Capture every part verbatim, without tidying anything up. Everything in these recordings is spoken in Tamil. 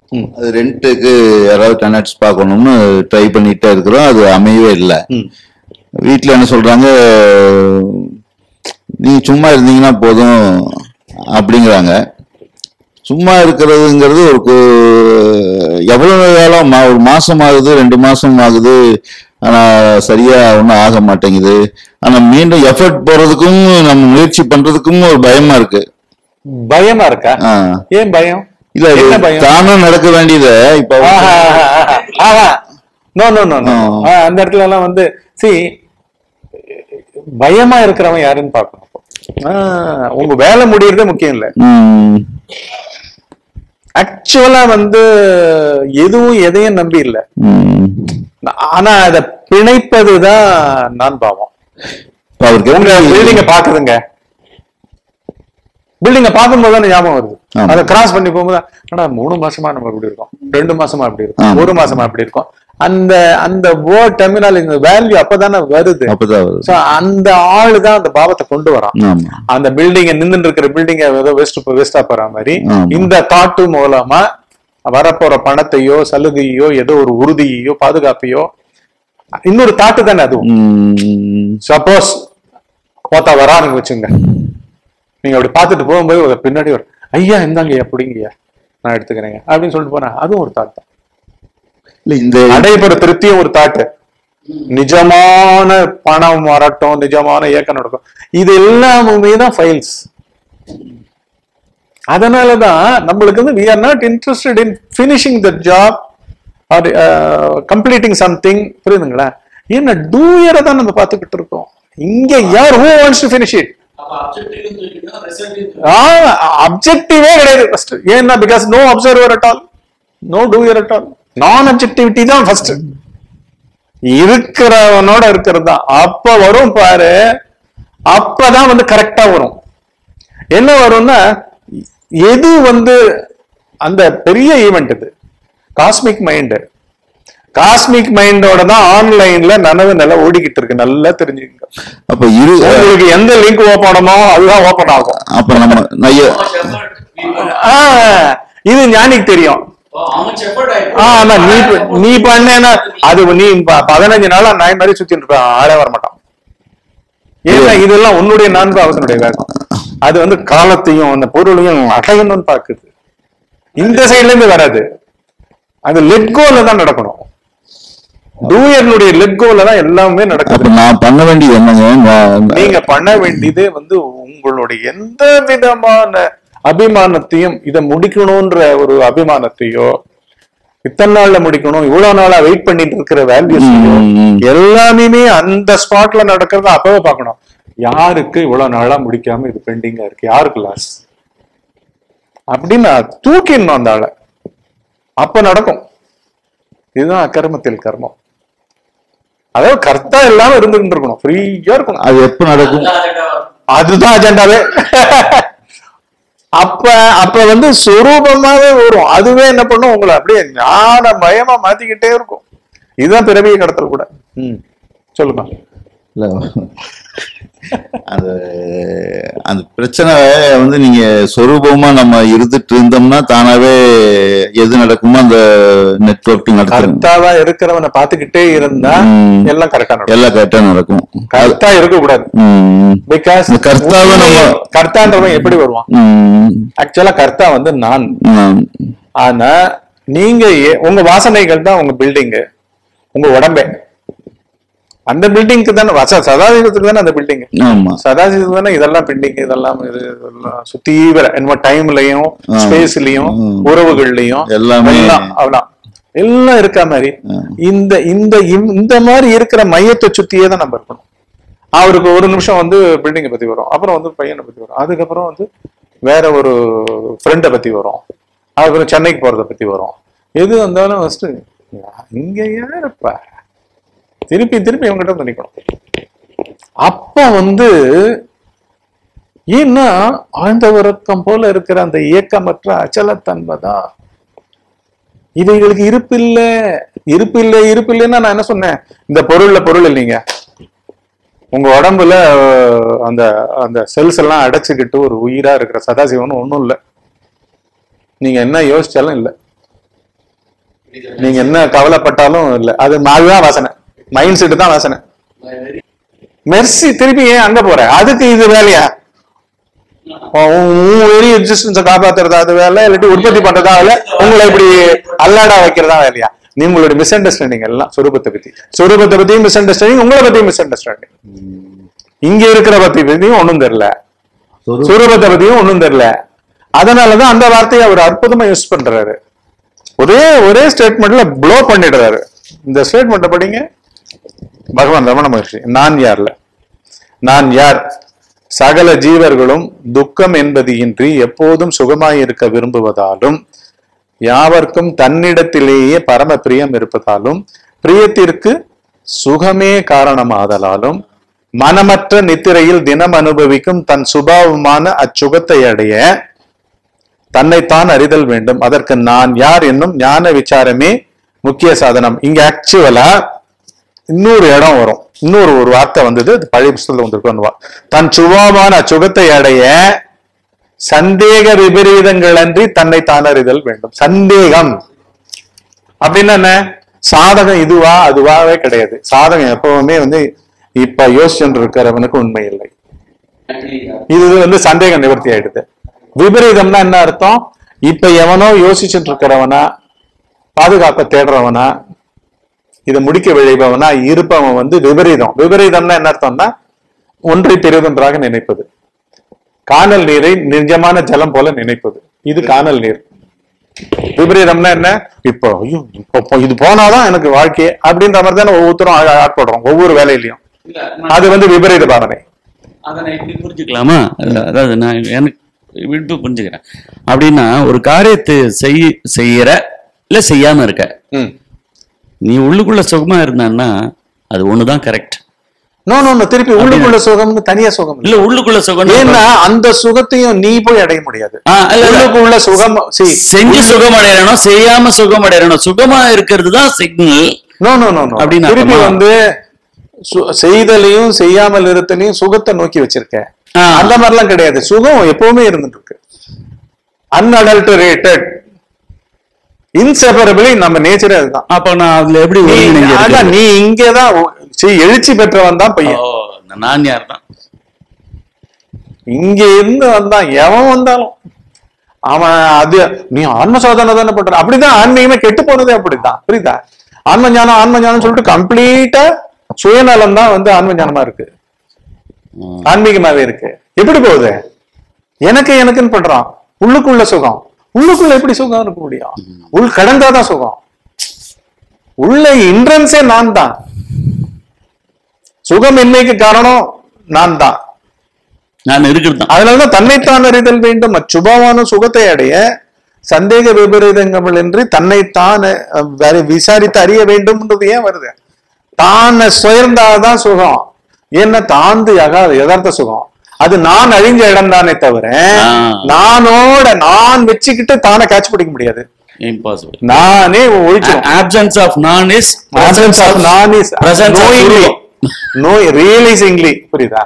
அது ரெண்ட்டுக்கு யாராவது டெனட்ஸ் பார்க்கணும்னு ட்ரை பண்ணிட்டே இருக்கிறோம். அது அமையவே இல்லை. வீட்டில் என்ன சொல்றாங்க, நீங்க சும்மா இருந்தீங்கன்னா போதும் அப்படிங்கிறாங்க. சும்மா இருக்கிறதுங்கிறது ஒரு எவ்வளவு காலம், ஒரு மாசம் ஆகுது, ரெண்டு மாசம் ஆகுது, ஆனா சரியா ஒன்றும் ஆக மாட்டேங்குது. ஆனா மீண்டும் எஃபர்ட் போறதுக்கும் நம்ம முயற்சி பண்றதுக்கும் ஒரு பயமா இருக்கு. பயமா இருக்கா? ஏன் பயம்? இல்ல தானும் நடக்க வேண்டியது இப்ப அந்த இடத்துல எல்லாம் வந்து சி பயமா இருக்கிறவன் யாருன்னு பாக்கணும். உங்க வேலை முடியறதே முக்கியம் இல்ல. ஆக்சுவலா வந்து எதுவும் எதையும் நம்பி இல்ல, ஆனா அதை பிணைப்பதுதான் நான் பாவம். பில்டிங்க பாக்குதுங்க, பில்டிங்க பார்க்கும்போது தான் ஞாபகம் வருது. அதை கிராஸ் பண்ணி போகும்போது ஆனா மூணு மாசமா நம்ம இப்படி இருக்கோம், ரெண்டு மாசமா அப்படி இருக்கும், ஒரு மாசமா அப்படி இருக்கும். அந்த அந்த வேர்ட் டெர்மினாலஜி, இந்த வேல்யூ அப்பதானே வருது. அந்த ஆளு தான் அந்த பாவத்தை கொண்டு வரான். அந்த பில்டிங்க நின்று இருக்கிற பில்டிங்க ஏதோ வேஸ்ட் வேஸ்டா போற மாதிரி இந்த தாட்டு மூலமா வரப்போற பணத்தையோ சலுகையோ ஏதோ ஒரு உறுதியையோ பாதுகாப்பையோ இன்னொரு தாட்டு தானே அதுவும். சப்போஸ் போத்தா வரானுங்க வச்சுங்க, நீங்க அப்படி பார்த்துட்டு போகும்போது பின்னாடி வரும், ஐயா இந்தாங்க எப்படிங்கய்யா நான் எடுத்துக்கிறேங்க அப்படின்னு சொல்லிட்டு போறேன், அதுவும் ஒரு தாட் தான். இந்த நடைபெற திருப்தியும் ஒரு தாட்டு. நிஜமான பணம் வரட்டும், நிஜமான இயக்கம் நடக்கும், இது எல்லாமே தான் ஃபைல்ஸ். அதனாலதான் நம்மளுக்கு வந்து we are not interested in finishing the job or uh, completing something. புரியுதுங்களா? என்ன டூயரை தான் நம்ம பார்த்துக்கிட்டு இருக்கோம். இங்க யார் who wants to finish it? அப்ஜெக்டிவே கிடையாது ஃபர்ஸ்ட். ஏன்னா because no observer at all, no doer at all. நான் அப்ஜெக்டிவிட்டி தான் ஃபர்ஸ்ட். இருக்கிறவனோட இருக்கிறது தான். அப்ப வரும் பாரு, அப்பதான் வந்து கரெக்டா வரும். என்ன வரும்னா, எது வந்து அந்த பெரிய ஈவெண்ட், இது காஸ்மிக் மைண்ட். காஸ்மிக் மைண்டோட தான் ஆன்லைன்ல நனவு நிலை ஓடிக்கிட்டு இருக்கு, நல்லா தெரிஞ்சுக்கங்க. அப்ப உங்களுக்கு எந்த லிங்க் ஓபன் ஆனமோ அதுதான் ஓபன் ஆகும். அப்ப நம்ம இது ஞானிக்கு தெரியும். நீ நீ பண்ண அது நீ பதினஞ்சு நாளா நாய் மாதிரி சுத்திட்டு இருப்ப, ஆளே வரமாட்டான். ஏன்னா இதெல்லாம் உன்னுடைய நான்கு அவசனுடைய வேகம். அது வந்து காலத்தையும் அந்த பொருளையும் அடையணும்னு பாக்குது. இந்த சைட்ல இருந்து வராது. அது லெட் கோல தான் நடக்கணும். டூயர்னுடைய லெட் கோல தான் எல்லாமே நடக்குது. நான் பண்ண வேண்டியது என்னங்க, நீங்க பண்ண வேண்டியது வந்து உங்களுடைய எந்த விதமான அபிமானத்தையும், இதை முடிக்கணும்ன்ற ஒரு அபிமானத்தையோ, இத்தனை நாள்ல முடிக்கணும், இவ்வளவு நாளா வெயிட் பண்ணிட்டு இருக்கிற வேல்யூஸையோ எல்லாமே அந்த ஸ்பாட்ல நடக்கிறத அப்பவே பார்க்கணும். யாருக்கு இவ்வளவு நாளா முடிக்காம இது பெண்டிங்கா இருக்கு, யாருக்கு லாஸ் அப்படின்னு தூக்கிடணும் அந்த ஆளை. அப்ப நடக்கும். இதுதான் அக்கர்மத்தில் கர்மம். அதாவது கர்த்தா இல்லாம இருந்துகிட்டு இருக்கணும், ஃப்ரீயா இருக்கணும். அது எப்ப நடக்கும்? அதுதான் அஜெண்டாவே. அப்ப அப்ப வந்து சுரூபமாவே வரும். அதுவே என்ன பண்ணும், உங்களை அப்படியே ஞான மயமா மாத்திக்கிட்டே இருக்கும். இதுதான் பிறவியை கடத்தல் கூட. ம் சொல்லுங்க. அந்த அந்த பிரச்சனை வந்து நீங்க சொரூபமா நம்ம இருந்துட்டு இருந்தோம்னா தானாவே எது நடக்குமோ அந்த நெட்வொர்க் நடக்கும். கரெக்டாவா இருக்கிறவனை பாத்துக்கிட்டே இருந்தா எல்லாம் கரெக்டா நடக்கும், எல்லாம் கரெக்டா நடக்கும். கரெக்டா இருக்க கூடாது. பிகாஸ் கர்த்தாவை நம்ம கர்த்தான்றவன் எப்படி வருவான்? ஆக்சுவலா கர்த்தா வந்து நான். ஆனா நீங்க உங்க வாசனைகள் தான் உங்க பில்டிங், உங்க உடம்பே. அந்த பில்டிங்க்கு தானே சதாசிவத்துக்கு தானே அந்த பில்டிங். சதாசிவத்துக்கு தானே இதெல்லாம் பில்டிங். இதெல்லாம் இது சுத்தி என்னமோ டைம்லயும் ஸ்பேஸ்லயும் உறவுகள்லயும் எல்லாம் அவ்வளவு எல்லாம் இருக்க மாதிரி இந்த இந்த இந்த மாதிரி இருக்கிற மையத்தை சுத்தியே தான் நம்ம இருக்கணும். அவருக்கு ஒரு நிமிஷம் வந்து பில்டிங்கை பத்தி வரும், அப்புறம் வந்து பையனை பத்தி வரும், அதுக்கப்புறம் வந்து வேற ஒரு ஃப்ரெண்டை பத்தி வரும், அதுக்கப்புறம் சென்னைக்கு போறதை பத்தி வரும். எது வந்தாலும் ஃபர்ஸ்ட் இங்க யாருப்பா திருப்பி திருப்பி இவங்கிட்ட வந்து நிக்கணும். அப்ப வந்து ஏன்னா ஆழ்ந்த உறக்கம் போல இருக்கிற அந்த இயக்கமற்ற அச்சலத்தன்மை தான். இவைகளுக்கு இருப்பு இல்லை, இருப்பு இல்லை, இருப்பு இல்லைன்னா நான் என்ன சொன்னேன், இந்த பொருள்ல பொருள் இல்லைங்க. உங்க உடம்புல அந்த அந்த செல்ஸ் எல்லாம் அடைச்சுக்கிட்டு ஒரு உயிரா இருக்கிற சதாசிவன் ஒன்றும் இல்லை. நீங்க என்ன யோசிச்சாலும் இல்லை. நீங்க என்ன கவலைப்பட்டாலும் இல்ல, அது அதுதான் வாசனை, மைண்ட் செட் தான் வாசனை. மெர்சி திருப்பி ஏன் அங்க போற? அதுக்கு இது வேலையா? எக்ஸிஸ்டன்ஸை காப்பாத்துறதா அது வேலை, இல்லாட்டி உற்பத்தி பண்றதா வேலை, உங்களை இப்படி அல்லாடா வைக்கிறதா வேலையா? நீங்களுடைய மிஸ் அண்டர்ஸ்டாண்டிங் எல்லாம் சொரூபத்தை பத்தி, சொரூபத்தை பத்தியும் மிஸ் அண்டர்ஸ்டாண்டிங், உங்களை பத்தியும் மிஸ் அண்டர்ஸ்டாண்டிங். இங்க இருக்கிற பத்தி பத்தியும் ஒண்ணும் தெரியல, சொரூபத்தை பத்தியும் ஒண்ணும் தெரியல. அதனாலதான் அந்த வார்த்தையை அவர் அற்புதமா யூஸ் பண்றாரு. ஒரே ஒரே ஸ்டேட்மெண்ட்ல ப்ளோ பண்ணிடுறாரு. இந்த ஸ்டேட்மெண்ட்டை படிங்க, பகவான் ரமண மகர்ஷி. நான் யார்ல, நான் யார்? சகல ஜீவர்களும் துக்கம் என்பது இன்றி எப்போதும் சுகமாயிருக்க விரும்புவதாலும், யாவர்க்கும் தன்னிடத்திலேயே பரம பிரியம் இருப்பதாலும், பிரியத்திற்கு சுகமே காரணமாதலாலும், மனமற்ற நித்திரையில் தினம் அனுபவிக்கும் தன் சுபாவமான அச்சுகத்தை அடைய தன்னைத்தான் அறிதல் வேண்டும். அதற்கு நான் யார் என்னும் ஞான விசாரமே முக்கிய சாதனம். இங்க ஆக்சுவலா இன்னொரு இடம் வரும், இன்னொரு ஒரு வார்த்தை வந்தது, பழைய புத்தகத்துல வந்திருக்கும். தன் சுபாவமான அச்சுகத்தை அடைய சந்தேக விபரீதங்கள் அன்றி தன்னை தான் அறிதல் வேண்டும். சந்தேகம் அப்படின்னா என்ன? சாதகம் இதுவா அதுவாவே கிடையாது. சாதகம் எப்பவுமே வந்து இப்ப யோசிச்சுட்டு இருக்கிறவனுக்கு உண்மை இல்லை. இது வந்து சந்தேக நிவர்த்தி ஆயிடுது. விபரீதம்னா என்ன அர்த்தம்? இப்ப எவனோ யோசிச்சுட்டு இருக்கிறவனா, பாதுகாப்ப தேடுறவனா, இதை முடிக்க விளைபவனா இருப்பவன் வந்து விபரீதம். விபரீதம்னா என்ன அர்த்தம்னா ஒன்றை பெரிதொன்றாக நினைப்பது. காணல் நீரை நிஜமான ஜலம் போல நினைப்பது, இது காணல் நீர். விபரீதம்னா என்ன? இப்போ ஐயோ இப்போ இது போனாதான் எனக்கு வாழ்க்கையே அப்படின்ற மாதிரி தானே ஒவ்வொருத்தரும் ஆட்படுறோம் ஒவ்வொரு வேலையிலையும். அது வந்து விபரீத பாவனை. அதை நான் இப்படி புரிஞ்சுக்கலாமா? அதாவது நான் எனக்கு விட்டு புரிஞ்சுக்கிறேன். அப்படின்னா ஒரு காரியத்தை செய் செய்யற இல்ல செய்யாம இருக்க, நீ உள்ளுக்குள்ள சுகமா இருந்தான்னா அது ஒண்ணுதான் கரெக்ட். நோ நோ நோ திருப்பி உள்ளுக்குள்ள சுகம் தனியா சுகம் இல்ல, உள்ளுக்குள்ள சுகம். ஏன்னா அந்த சுகத்தையும் நீ போய் அடைய முடியாது. உள்ளுக்குள்ள சுகம் செஞ்சு சுகம் அடையணும், செய்யாம சுகம் அடையணும். சுகமா இருக்கிறது தான் signal. No no no no அப்படின்னு திருப்பி வந்து செய்தலையும் செய்யாமல் இருத்தலையும் சுகத்தை நோக்கி வச்சிருக்க, அந்த மாதிரிலாம் கிடையாது. சுகம் எப்பவுமே இருந்துட்டு இருக்கு. அன்அடல்டரேட்டட், இன்செபரபிளி நம்ம நேச்சரே அதுதான். அப்ப நான் அதுல எப்படி நீ இங்கதான் எழுச்சி பெற்றவன் தான் பையன். நான் யார் தான் இங்க இருந்து வந்தான், எவன் வந்தாலும் அவன் அது நீ ஆன்ம சாதனை தானே பண்ற. அப்படிதான் ஆன்மீகமே கெட்டு போனதே அப்படிதான். புரியுதா? ஆன்ம ஞானம் ஆன்ம ஞானம் சொல்லிட்டு கம்ப்ளீட்டா சுயநலம் தான் வந்து ஆன்ம ஞானமா இருக்கு, ஆன்மீகமாவே இருக்கு. எப்படி போகுது? எனக்கு எனக்குன்னு பண்றான். உள்ளுக்குள்ள சுகம், உள்ளுக்குள்ள எப்படி சுகம் இருக்க முடியும்? உள் கடந்தாதான் சுகம். உள்ள இன்ட்ரன்ஸே நான் தான். சுகமின்மைக்கு காரணம் நான் தான், நான் இருக்கிறது. அதனாலதான் தன்னைத்தான் அறிதல் வேண்டும். அச்சுபாவான சுகத்தை அடைய சந்தேக விபரீதங்கள் என்று தன்னைத்தான் விசாரித்து அறிய வேண்டும்ன்றது ஏன் வருது? தான சுயர்ந்தாதான் சுகம். ஏன்னா தாந்து யகாது யதார்த்த சுகம். அது நான் அழிஞ்ச இடம் தானே தவிர நானோட நான் வச்சுக்கிட்டு தானே கேட்ச் பிடிக்க முடியாது. Impossible. நானே ஒழிச்சிடும். Absence of non is presence of non is knowingly, no realizingly. புரியுதா?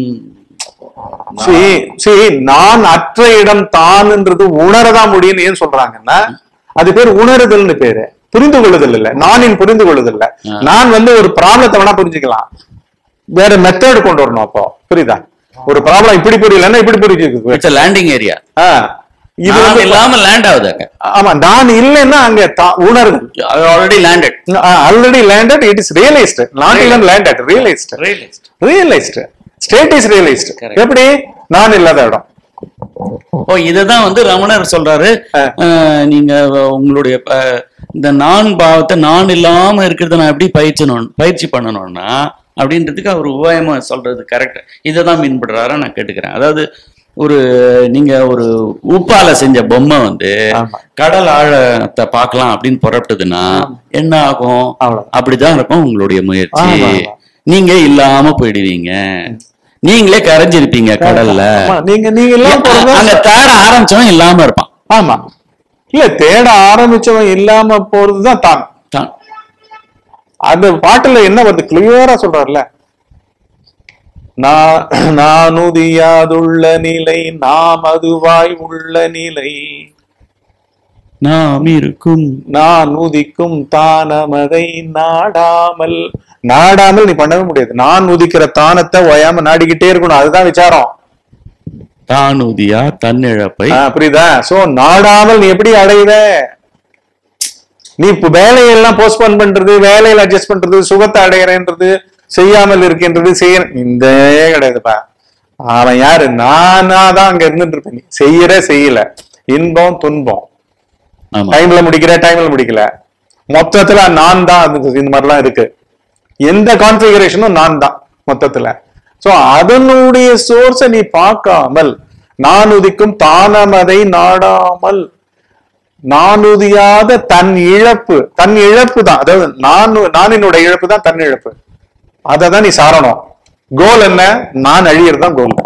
see see நான் அற்ற இடம் தான்ன்றது உணரதான் முடியும்னு ஏன் சொல்றாங்கன்னா அது பேர் உணருதல்னு பேரு, புரிந்து கொள்ளுதல் இல்ல. நானின் புரிந்து கொள்ளுதல் இல்ல. நான் வந்து ஒரு ப்ராப்ளத்தை வேணா புரிஞ்சுக்கலாம், வேற மெத்தட் கொண்டு வரணும். அப்போ புரியுதா? ஒரு ப்ராப்ளம் இப்படி புரியலன்னா இப்படி புரிஞ்சுக்கு லேண்டிங் ஏரியா. இது வந்து இல்லாம லேண்ட் ஆகுது. ஆமா, நான் இல்லைன்னா அங்க உணர்தல். Already landed, already landed. It is realised, not even landed, realised. Realised state is realised. எப்படி? நான் இல்லாத இடம். ஓ, இததான் வந்து ரமணர் சொல்றாரு. நீங்க உங்களுடைய இந்த நான் பாவத்தை நான் இல்லாம இருக்கிறத நான் எப்படி பயிற்சணும் பயிற்சி பண்ணணும்னா அப்படின்றதுக்கு அவர் உபாயமா சொல்றது கரெக்ட். இதை தான் மீன்படுறாரா நான் கேட்டுக்கிறேன். அதாவது ஒரு நீங்க ஒரு உப்பால செஞ்ச பொம்மை வந்து கடல் ஆழத்தை பார்க்கலாம் அப்படின்னு புறப்பட்டதுன்னா என்ன ஆகும்? அப்படிதான் இருக்கும் உங்களுடைய முயற்சி. நீங்க இல்லாம போயிடுவீங்க, நீங்களே கரைஞ்சிருப்பீங்க கடல்ல. நீங்க நீங்க அங்க தேட ஆரம்பிச்சவன் இல்லாம இருப்பான். ஆமா, இல்ல தேட ஆரம்பிச்சவன் இல்லாம போறதுதான் தான் தான். அந்த பாட்டுல என்ன வந்து கிளியரா சொல்றாருல, நானுதியாதுள்ள நிலை நாம் அதுவாய் உள்ள நிலை நாம் இருக்கும் நான் உதிக்கும் தானமதை நாடாமல். நாடாமல் நீ பண்ணவே முடியாது. நான் உதிக்கிற தானத்தை ஓயாம நாடிக்கிட்டே இருக்கணும். அதுதான் விசாரம். தான் உதியா தன்னிழப்பை. புரியுதா? சோ நாடாமல் நீ எப்படி அடைவ? நீ இப்ப வேலையெல்லாம் போஸ்ட்போன் பண்றது, வேலையில அட்ஜஸ்ட் பண்றது, சுகத்தை அடையிறேன்றது, செய்யாமல் இருக்கின்றது, செய்ய இந்த கிடையாதுப்பா. அவன் யாரு? நானா தான் அங்க இருந்துட்டு இருப்பேன். நீ செய்யற செய்யல, இன்பம் துன்பம், டைம்ல முடிக்கிற டைம்ல முடிக்கல, மொத்தத்துல நான் தான். இந்த மாதிரிலாம் இருக்கு. எந்த கான்ஃபிகரேஷனும் நான் தான் மொத்தத்துல. சோ அதனுடைய சோர்ஸை நீ பார்க்காமல், நான் உதிக்கும் தானமதை நாடாமல், நான் உதியாத தன் இழப்பு, தன் இழப்பு தான். அதாவது நான் நான் என்னோட இழப்பு தான் தன் இழப்பு. அததான் நீ சாரணும். கோல் என்ன? நான் அழியறது தான் கோல்.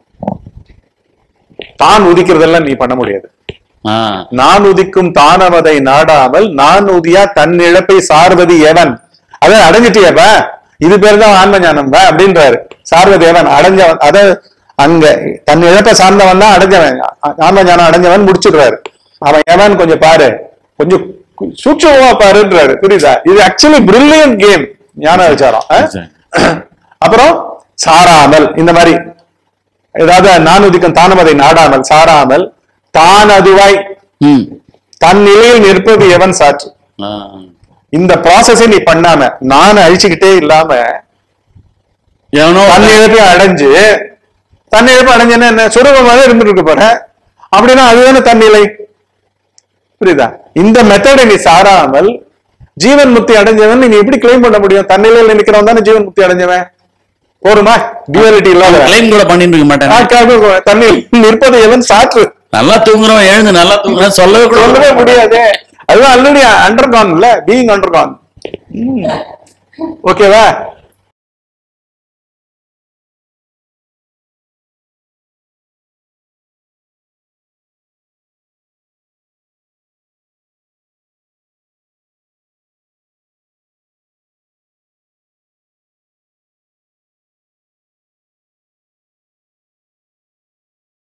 தான் உதிக்கிறதெல்லாம் நீ பண்ண முடியாது. நான் உதிக்கும் தானமதை நாடாமல், நான் உதியா தன் இழப்பை சார்வது எவன்? அத அடைஞ்சிட்டியப்ப, இது பேர் தான் ஆன்ம ஞானம் அப்படின்றாரு. சார்வது எவன்? அடைஞ்சவன். அத அங்க தன் இழப்பை சார்ந்தவன் தான் அடைஞ்சவன். ஆன்ம ஞானம் அடைஞ்சவன் முடிச்சுடுறாரு. அவன் எவன் கொஞ்சம் பாரு, கொஞ்சம் சூட்சமா பாருன்றாரு. புரியுதா? இது ஆக்சுவலி பிரில்லியன்ட் கேம், ஞான விசாரம். அப்புறம் சாராமல், இந்த மாதிரி ஏதாவது நான் உதிக்கும் தானமதை நாடாமல், சாராமல், தான் அதுவாய் தன் நிலையில் நிற்பது எவன் சாற்று? இந்த ப்ராசஸை நீ பண்ணாம, நான் அழிச்சுக்கிட்டே இல்லாம தன் இழப்பை அடைஞ்சு, தன் இழப்பை அடைஞ்சேன்னா என்ன? சுரூபமாக இருந்துட்டு இருக்க போற. அப்படின்னா அதுதானே தன்னிலை. புரியுதா? இந்த மெத்தடை நீ சாராமல் ஜீவன் முக்தி அடைஞ்சவன் நீ எப்படி கிளைம் பண்ண முடியும்? தன்னிலையில் நினைக்கிறவன் தானே ஜீவன் முக்தி அடைஞ்சவன். போருமா? டியூவாலிட்டி இல்லாத கிளைம் கூட பண்ணிட்டு இருக்க மாட்டேன். தன்னில் நிற்பது எவன் சாற்று? நல்லா தூங்குறோம், எழுந்து நல்லா தூங்குறோம் சொல்லவே சொல்லவே முடியாது. அதுதான் ஆல்ரெடி அண்டர்கான் இல்ல, பீயிங் அண்டர்கான். ஓகேவா?